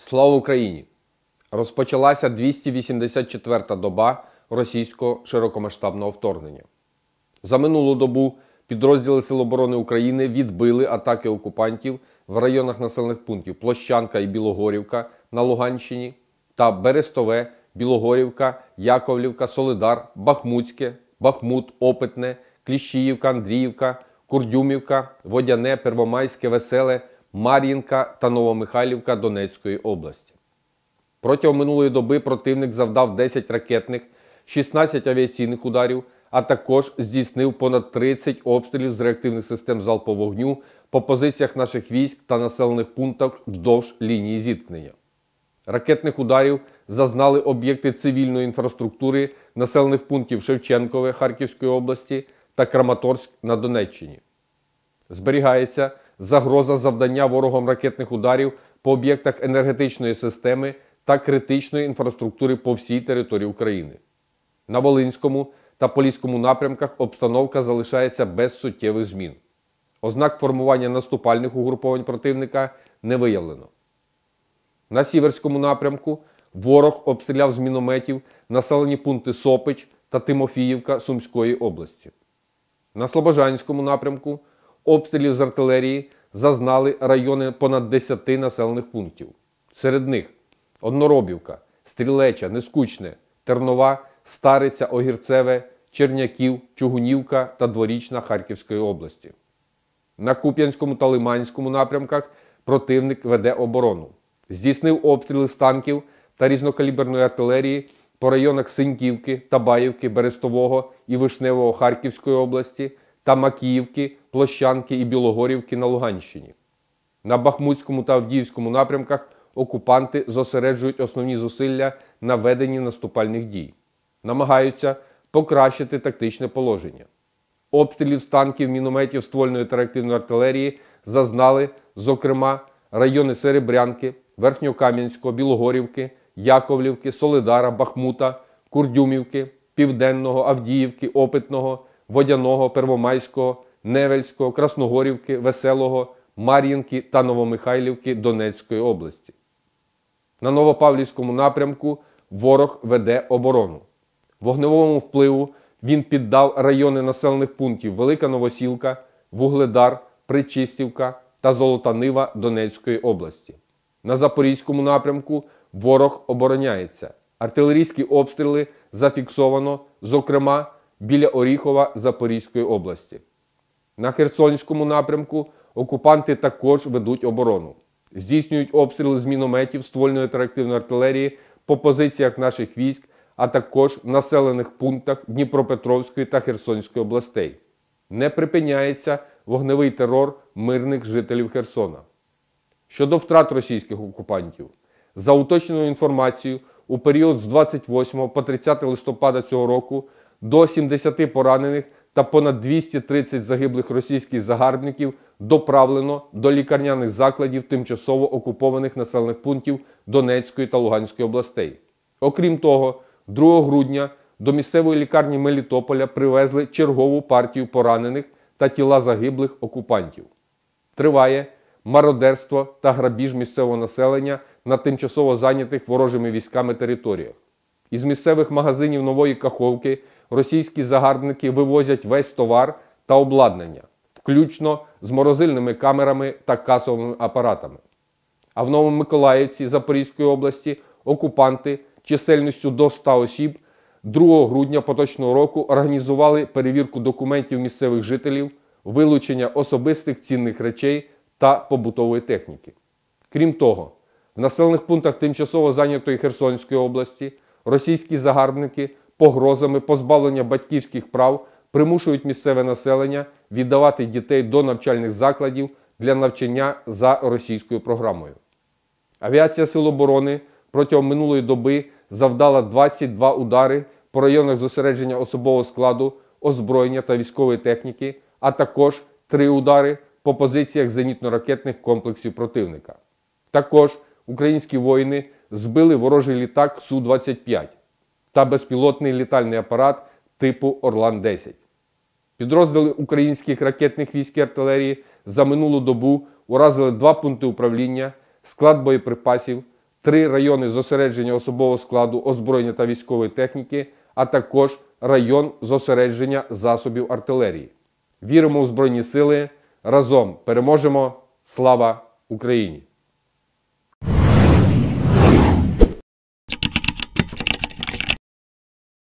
Слава Україні! Розпочалася 284-та доба російського широкомасштабного вторгнення. За минулу добу підрозділи Сил оборони України відбили атаки окупантів в районах населених пунктів Площанка і Білогорівка на Луганщині та Берестове, Білогорівка, Яковлівка, Солидар, Бахмутське, Бахмут, Опитне, Кліщіївка, Андріївка, Курдюмівка, Водяне, Первомайське, Веселе, Мар'їнка та Новомихайлівка Донецької області. Протягом минулої доби противник завдав 10 ракетних, 16 авіаційних ударів, а також здійснив понад 30 обстрілів з реактивних систем залпового вогню по позиціях наших військ та населених пунктах вздовж лінії зіткнення. Ракетних ударів зазнали об'єкти цивільної інфраструктури населених пунктів Шевченкове Харківської області та Краматорськ на Донеччині. Зберігається загроза завдання ворогом ракетних ударів по об'єктах енергетичної системи та критичної інфраструктури по всій території України. На Волинському та Поліському напрямках обстановка залишається без суттєвих змін. Ознак формування наступальних угруповань противника не виявлено. На Сіверському напрямку ворог обстріляв з мінометів населені пункти Сопич та Тимофіївка Сумської області. На Слобожанському напрямку обстрілів з артилерії зазнали райони понад 10 населених пунктів. Серед них Одноробівка, Стрілеча, Нескучне, Тернова, Стариця, Огірцеве, Черняків, Чугунівка та Дворічна Харківської області. На Куп'янському та Лиманському напрямках противник веде оборону. Здійснив обстріли з танків та різнокаліберної артилерії по районах Синьківки, Табаївки, Берестового і Вишневого Харківської області та Макіївки, Площанки і Білогорівки на Луганщині. На Бахмутському та Авдіївському напрямках окупанти зосереджують основні зусилля на веденні наступальних дій. Намагаються покращити тактичне положення. Обстрілів з танків, мінометів, ствольної та реактивної артилерії зазнали, зокрема, райони Серебрянки, Верхньокам'янського, Білогорівки, Яковлівки, Солидара, Бахмута, Курдюмівки, Південного, Авдіївки, Опитного, Водяного, Первомайського, Невельського, Красногорівки, Веселого, Мар'їнки та Новомихайлівки Донецької області. На Новопавлівському напрямку ворог веде оборону. Вогневому впливу він піддав райони населених пунктів Велика Новосілка, Вугледар, Причистівка та Золота Нива Донецької області. На Запорізькому напрямку ворог обороняється. Артилерійські обстріли зафіксовано, зокрема, біля Оріхова Запорізької області. На Херсонському напрямку окупанти також ведуть оборону. Здійснюють обстріли з мінометів, ствольної та реактивної артилерії по позиціях наших військ, а також в населених пунктах Дніпропетровської та Херсонської областей. Не припиняється вогневий терор мирних жителів Херсона. Щодо втрат російських окупантів, за уточненою інформацією, у період з 28 по 30 листопада цього року до 70 поранених та понад 230 загиблих російських загарбників доправлено до лікарняних закладів тимчасово окупованих населених пунктів Донецької та Луганської областей. Окрім того, 2 грудня до місцевої лікарні Мелітополя привезли чергову партію поранених та тіла загиблих окупантів. Триває мародерство та грабіж місцевого населення на тимчасово зайнятих ворожими військами територіях. Із місцевих магазинів Нової Каховки російські загарбники вивозять весь товар та обладнання, включно з морозильними камерами та касовими апаратами. А в Новомиколаївці Запорізької області окупанти чисельністю до 100 осіб 2 грудня поточного року організували перевірку документів місцевих жителів, вилучення особистих цінних речей та побутової техніки. Крім того, в населених пунктах тимчасово зайнятої Херсонської області російські загарбники погрозами позбавлення батьківських прав примушують місцеве населення віддавати дітей до навчальних закладів для навчання за російською програмою. Авіація Сил оборони протягом минулої доби завдала 22 удари по районах зосередження особового складу, озброєння та військової техніки, а також 3 удари по позиціях зенітно-ракетних комплексів противника. Також українські воїни збили ворожий літак Су-25 та безпілотний літальний апарат типу Орлан-10. Підрозділи українських ракетних військ і артилерії за минулу добу уразили 2 пункти управління, склад боєприпасів, 3 райони зосередження особового складу, озброєння та військової техніки, а також район зосередження засобів артилерії. Віримо у Збройні Сили. Разом переможемо! Слава Україні!